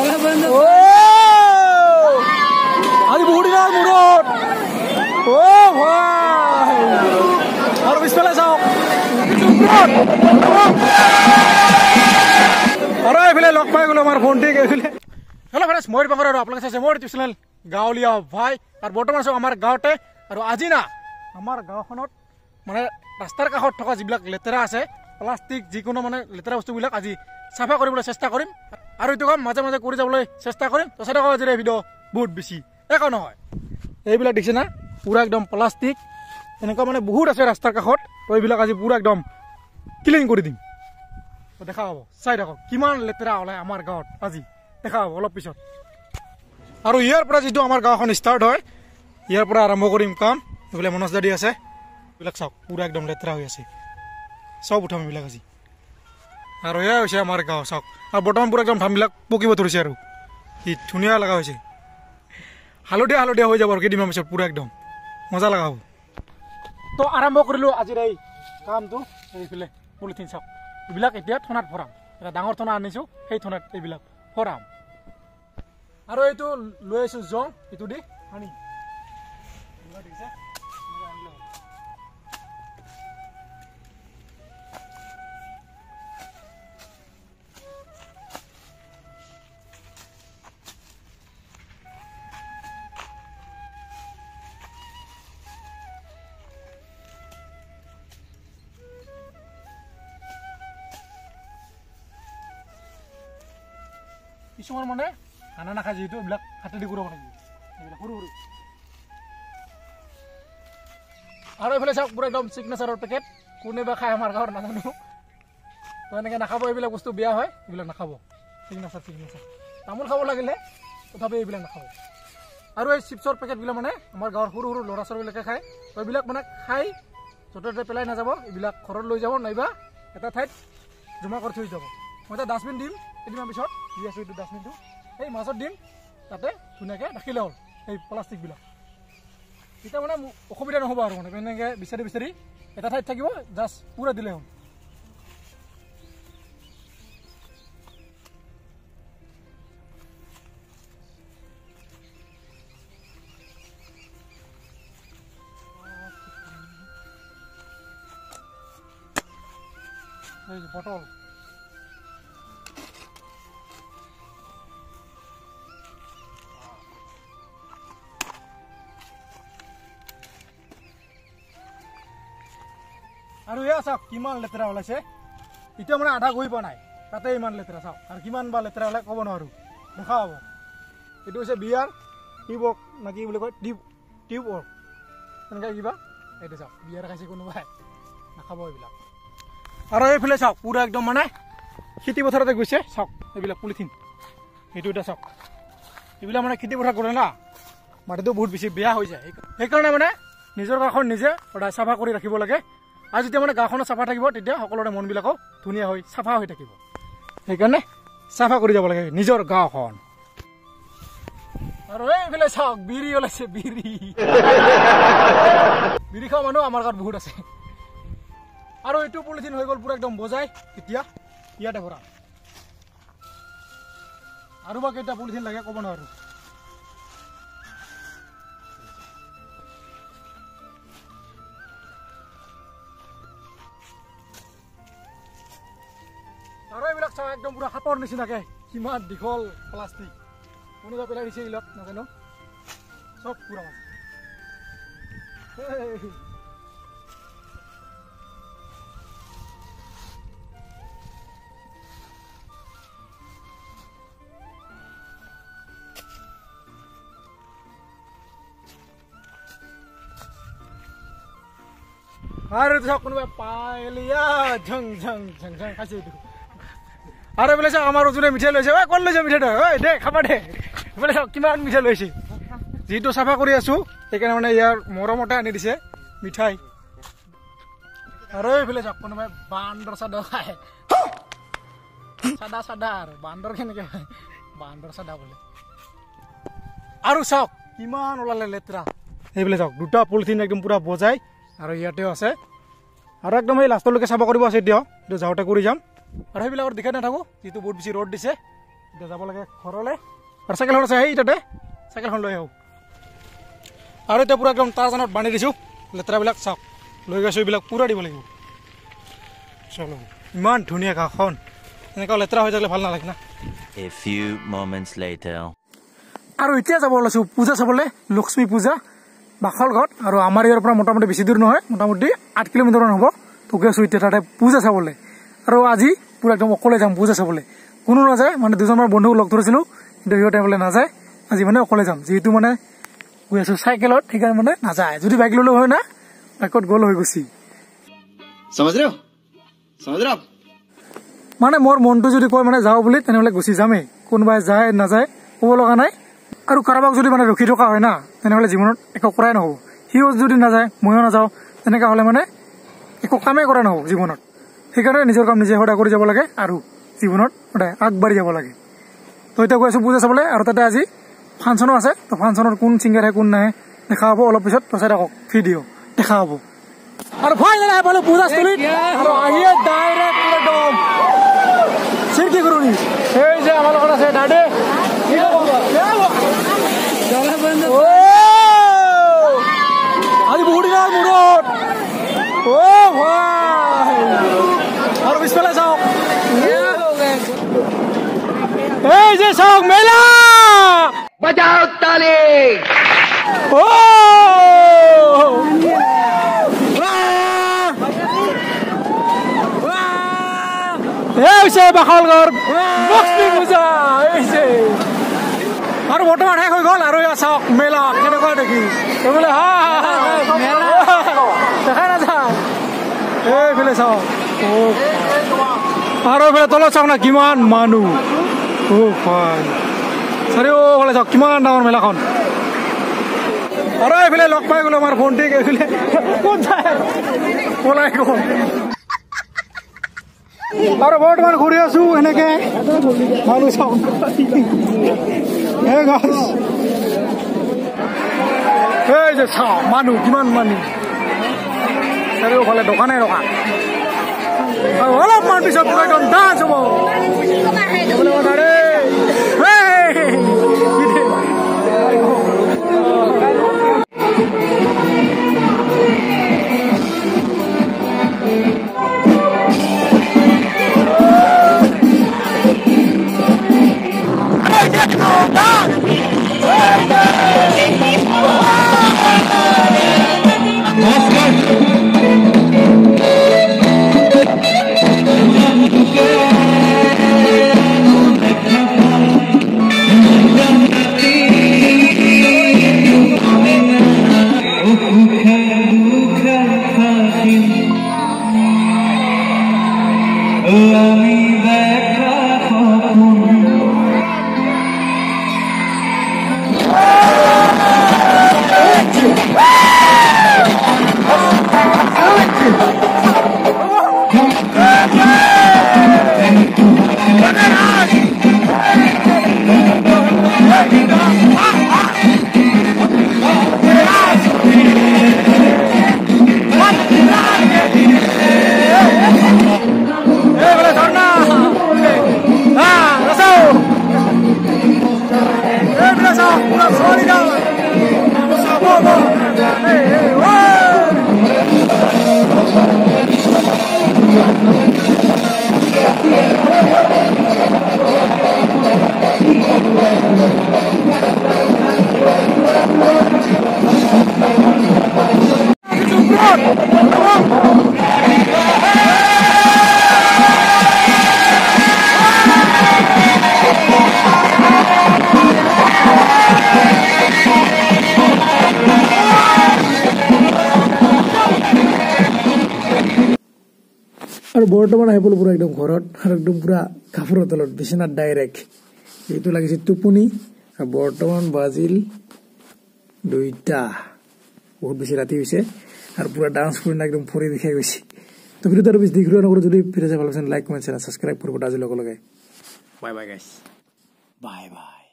আজি বহুত দিনৰ মূৰত ভাই আৰু পিছফালে চাওক আৰু এইফালে লগ পাই গ'লো আমাৰ ভণ্টিক এইফালে হেল্ল' ফ্ৰেণ্ডছ মই পাংকৰ আৰু আপোনালোকে চাইছে মোৰ ইউটিউব চেনেল গাঁৱলীয়া ভাই আৰু বৰ্তমান আছোঁ আমাৰ গাঁৱতে আৰু আজি না আমাৰ গাঁওখনত মানে ৰাস্তাৰ কাষত থকা যিবিলাক লেতেৰা আছে প্লাষ্টিক যিকোনো মানে লেতেৰা বস্তুবিলাক আজি চাফা কৰিবলৈ চেষ্টা কৰিম আৰু এইটো কাম মাজে মাজে কৰি যাবলৈ চেষ্টা কৰিম তো চাই থাকক আজিৰ এই ভিডিঅ' বহুত বেছি একো নহয় এইবিলাক দেখিছে না পুৰা একদম প্লাষ্টিক এনেকুৱা মানে বহুত আছে ৰাস্তাৰ কাষত তো এইবিলাক আজি পুৰা একদম ক্লিন কৰি দিম তো দেখা হ'ব চাই থাকক কিমান লেতেৰা ওলাই আমাৰ গাঁৱত আজি দেখা হ'ব অলপ পিছত আৰু ইয়াৰ পৰা যিটো আমাৰ গাঁওখন ষ্টাৰ্ট হয় ইয়াৰ পৰা আৰম্ভ কৰিম কাম এইফালে মনোজ দাদি আছে এইবিলাক চাওক পুৰা একদম লেতেৰা হৈ আছে চব উঠাম এইবিলাক আজি আৰু এয়া হৈছে আমাৰ গাঁও চাওক আৰু বৰ্তমান পুৰা একদম ধানবিলাক পকিব ধৰিছে আৰু কি ধুনীয়া লগা হৈছে হালধীয়া হালধীয়া হৈ যাব আৰু কেইদিনমান পিছত পুৰা একদম মজা লগা হ'ব তো আৰম্ভ কৰিলোঁ আজিৰ এই কামটো এইফালে পলিথিন চাওক এইবিলাক এতিয়া থনাত ভৰাম এটা ডাঙৰ থনা আনিছোঁ সেই থনাত এইবিলাক ভৰাম আৰু এইটো লৈ আহিছোঁ জং এইটো দি আনি দেখিছে কিছুমান মানে খানা নাখায় যিহেতু এইবিলাক হাতেদি কৰিব লাগিব এইবিলাক সৰু সৰু আৰু এইফালে চাওক পুৰা একদম চিগনেচাৰৰ পেকেট কোনেবা খায় আমাৰ গাঁৱৰ নাজানো তো এনেকৈ নাখাব এইবিলাক বস্তু বেয়া হয় এইবিলাক নাখাব চিগনেচাৰ তামোল খাব লাগিলে তথাপি এইবিলাক নাখাব আৰু এই চিপছৰ পেকেটবিলাক মানে আমাৰ গাঁৱৰ সৰু সৰু ল'ৰা ছোৱালীবিলাকে খায় তো এইবিলাক মানে খাই য'তে ত'তে পেলাই নাযাব এইবিলাক ঘৰত লৈ যাব নাইবা এটা ঠাইত জমা কৰি থৈ যাব মই এটা ডাষ্টবিন দিম কেইদিনমান পিছত দি আছোঁ এইটো ডাষ্টবিনটো এই মাজত দিম তাতে ধুনীয়াকৈ ৰাখিলে হ'ল এই প্লাষ্টিকবিলাক তেতিয়া মানে অসুবিধা নহ'ব আৰু মানে এনেকৈ বিচাৰি বিচাৰি এটা ঠাইত থাকিব জাষ্ট পূৰা দিলে হ'ল এই বটল আৰু এয়া চাওক কিমান লেতেৰা ওলাইছে এতিয়া মানে আধা গৈ পোৱা নাই তাতে ইমান লেতেৰা চাওক আৰু কিমান বা লেতেৰা ওলাই ক'ব নোৱাৰোঁ দেখা হ'ব এইটো হৈছে বিয়াৰ টিউব ৱৰ্ক নে কি বুলি কয় টিউব ৱৰ্ক তেনেকৈ কিবা এইটো চাওক বিয়াৰ খাইছে কোনোবাই নাখাব এইবিলাক আৰু এইফালে চাওক পুৰা একদম মানে খেতি পথাৰতে গৈছে চাওক এইবিলাক পলিথিন এইটো এটা চাওক এইবিলাক মানে খেতি পথাৰ কৰে না মাটিটো বহুত বেছি বেয়া হৈ যায় সেইকাৰণে মানে নিজৰ গাঁওখন নিজে সদায় চাফা কৰি ৰাখিব লাগে আৰু যেতিয়া মানে গাঁওখনত চাফা থাকিব তেতিয়া সকলোৰে মনবিলাকো ধুনীয়া হৈ চাফা হৈ থাকিব সেইকাৰণে চাফা কৰি যাব লাগে নিজৰ গাঁওখন আৰু এইফালে চাওক বিৰি ওলাইছে বিৰি খোৱা মানুহ আমাৰ গাঁৱত বহুত আছে আৰু এইটো পলিথিন হৈ গ'ল পুৰা একদম বজাই এতিয়া ইয়াতে ভৰা আৰু বা কেইটা পলিথিন লাগে ক'ব নোৱাৰোঁ আৰু এইবিলাক চাওক একদম পুৰা সাপৰ নিচিনাকৈ কিমান দীঘল প্লাষ্টিক কোনোবা পেলাই দিছে এইবিলাক নাজানো চব পুৰা মাছ আৰু এইটো চাওক কোনোবাই পাইলিয়া ঝং ঝং ঝং ঝং খাইছে এইটো আৰু এইফালে চাওক আমাৰ ওজনে মিঠাই লৈছে ঐ ক'ত লৈছে মিঠাইটো ঐ দে খাবা দে এইফালে চাওক কিমান মিঠাই লৈছে যিটো চাফা কৰি আছোঁ সেইকাৰণে মানে ইয়াৰ মৰমতে আনি দিছে মিঠাই আৰু এইফালে চাওক কোনোবাই বান্দৰ চাদা খায় চাদা আৰু বান্দৰ কেনেকৈ খায় বান্দৰ চাদা বোলে আৰু চাওক কিমান ওলালে লেতেৰা এইফালে চাওক দুটা পলিথিন একদম পুৰা বজাই আৰু ইয়াতেও আছে আৰু একদম এই লাষ্টলৈকে চাফা কৰিব আছে এতিয়াও এইটো যাওঁতে কৰি যাম আৰু সেইবিলাকৰ দেখাই নাথাকোঁ যিটো বহুত বেছি ৰ'দ দিছে এতিয়া যাব লাগে ঘৰলৈ আৰু চাইকেলখন আছে সেই তাতে চাইকেলখন লৈ আহোঁ আৰু এতিয়া পূৰা একদম তাৰ জানত বান্ধি দিছোঁ লেতেৰাবিলাক চাওক লৈ গৈছোঁ এইবিলাক পূৰা দিব লাগিব চলো ইমান ধুনীয়া গাঁওখন এনেকুৱা লেতেৰা হৈ থাকিলে ভাল নালাগে না A few moments later. আৰু এতিয়া যাব ওলাইছোঁ পূজা চাবলৈ লক্ষ্মী পূজা বাখলঘাট আৰু আমাৰ ইয়াৰ পৰা মোটামুটি বেছি দূৰ নহয় মোটামুটি 8 কিলোমিটাৰমান হ'ব তো গৈ আছোঁ এতিয়া তাতে পূজা চাবলৈ আৰু আজি পূৰা একদম অকলে যাম পূজা চাবলৈ কোনো নাযায় মানে দুজনমান বন্ধুক লগ ধৰিছিলোঁ কিন্তু সিহঁতে বোলে নাযায় আজি মানে অকলে যাম যিহেতু মানে গৈ আছোঁ চাইকেলত সেইকাৰণে মানে নাযায় যদি বাইক ল'লেও হয় না বাইকত গ'ল হৈ গুচি মানে মোৰ মনটো যদি কয় মানে যাওঁ বুলি তেনেহ'লে গুচি যামেই কোনোবাই যায় নাযায় ক'ব লগা নাই আৰু কাৰোবাক যদি মানে ৰখি থকা হয় না তেনেহ'লে জীৱনত একো কৰাই নহ'ব সিও যদি নাযায় ময়ো নাযাওঁ তেনেকুৱা হ'লে মানে একো কামেই কৰা নহ'ব জীৱনত সেইকাৰণে নিজৰ কাম নিজে সদায় কৰি যাব লাগে আৰু জীৱনত সদায় আগবাঢ়ি যাব লাগে তো এতিয়া গৈ আছোঁ পূজা চাবলৈ আৰু তাতে আজি ফাংচনো আছে তো ফাংচনত কোন ছিংগাৰ আহে কোন নাহে দেখা হ'ব অলপ পিছত তো চাই থাকক ভিডিঅ' দেখা হ'ব আৰু ফাইনেলি আহি পালোঁ পূজাস্থলীত আৰু আহিয়ে ডাইৰেক্ট একদম চিৰকি গুৰুনি এই যে আমাৰ লগত আছে দাদে আজি বহুত দিনৰ মূৰত ভাই আৰু পিছফালে চাওক এই যে চাওক মেলা बजाओ ताली বাখলঘাট লক্ষ্মী পূজা আৰু বৰ্তমান শেষ হৈ গ'ল আৰু চাওক মেলা কেনেকুৱা দেখি বোলে দেখাই নাযায় এইফালে চাওক আৰু এইফালে তলত চাওক না কিমান মানুহ চাৰিওফালে চাওক কিমান ডাঙৰ মেলাখন আৰু এইফালে লগ পাই গ'লো আমাৰ ভণ্টিক এইফালে ক'ত যায় পলাই গ'ল আৰু বৰ্তমান ঘূৰি আছো এনেকে মানুহ চাওক এই যে চাওক মানুহ কিমান মানুহ চাৰিওফালে দোকানে দোকান আৰু অলপমান পিছত একদম ডান্স হ'ব আৰু বৰ্তমান আহি পালোঁ পুৰা একদম ঘৰত আৰু একদম পুৰা কাপোৰৰ তলত বিচনাত ডাইৰেক্ট এইটো লাগিছে টোপনি আৰু বৰ্তমান বাজিল 2টা বহুত বেছি ৰাতি হৈছে আৰু পুৰা ডান্স কৰি একদম ভৰি বিষাই গৈছে তো ভিডিঅ'টো আৰু বেছি দীঘলীয়া নকৰোঁ যদি ভিডিঅ' চাই ভাল লাগিছে লাইক কমেণ্ট শ্বেয়াৰ ছাবস্ক্ৰাইব কৰিব আজিৰ লগে লগে বাই বাই গাইছ বাই বাই